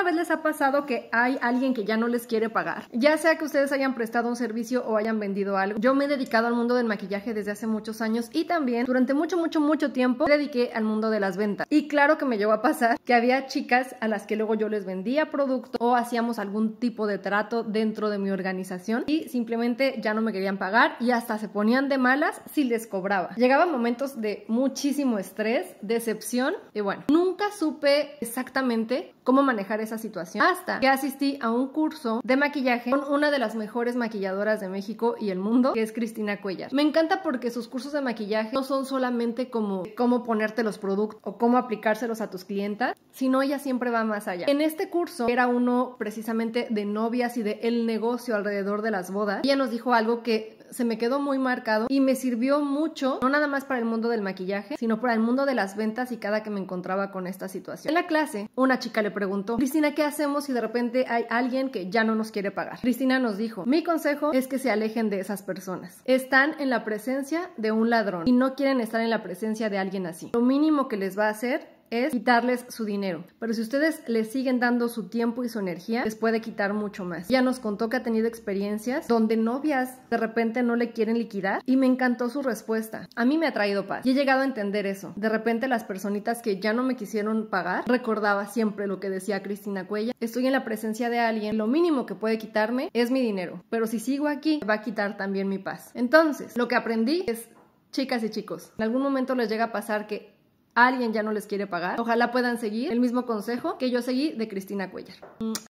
vez les ha pasado que hay alguien que ya no les quiere pagar? Ya sea que ustedes hayan prestado un servicio o hayan vendido algo. Yo me he dedicado al mundo del maquillaje desde hace muchos años y también durante mucho tiempo me dediqué al mundo de las ventas. Y claro que me llegó a pasar que había chicas a las que luego yo les vendía producto o hacíamos algún tipo de trato dentro de mi organización y simplemente ya no me querían pagar y hasta se ponían de malas si les cobraba. Llegaban momentos de muchísimo estrés, decepción y bueno, nunca supe exactamente cómo manejar esa situación hasta que asistí a un curso de maquillaje con una de las mejores maquilladoras de México y el mundo, que es Cristina Cuellar. Me encanta porque sus cursos de maquillaje no son solamente como cómo ponerte los productos o cómo aplicárselos a tus clientas, sino ella siempre va más allá. En este curso era uno precisamente de novias y de el negocio alrededor de las bodas. Ella nos dijo algo que se me quedó muy marcado y me sirvió mucho, no nada más para el mundo del maquillaje, sino para el mundo de las ventas y cada que me encontraba con esta situación. En la clase, una chica le preguntó: Cristina, ¿qué hacemos si de repente hay alguien que ya no nos quiere pagar? Cristina nos dijo: mi consejo es que se alejen de esas personas. Están en la presencia de un ladrón y no quieren estar en la presencia de alguien así. Lo mínimo que les va a hacer es quitarles su dinero, pero si ustedes les siguen dando su tiempo y su energía, les puede quitar mucho más. Ella nos contó que ha tenido experiencias donde novias de repente no le quieren liquidar y me encantó su respuesta. A mí me ha traído paz y he llegado a entender eso. De repente las personitas que ya no me quisieron pagar, recordaba siempre lo que decía Cristina Cuellar: estoy en la presencia de alguien, lo mínimo que puede quitarme es mi dinero, pero si sigo aquí va a quitar también mi paz. Entonces, lo que aprendí es, chicas y chicos, en algún momento les llega a pasar que alguien ya no les quiere pagar, ojalá puedan seguir el mismo consejo que yo seguí de Cristina Cuellar.